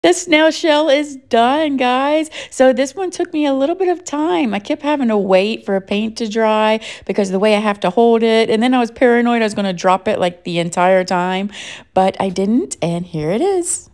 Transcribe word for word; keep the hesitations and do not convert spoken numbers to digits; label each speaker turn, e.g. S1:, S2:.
S1: The snail shell is done, guys. So this one took me a little bit of time. I kept having to wait for a paint to dry because of the way I have to hold it. And then I was paranoid I was going to drop it like the entire time, but I didn't. And here it is.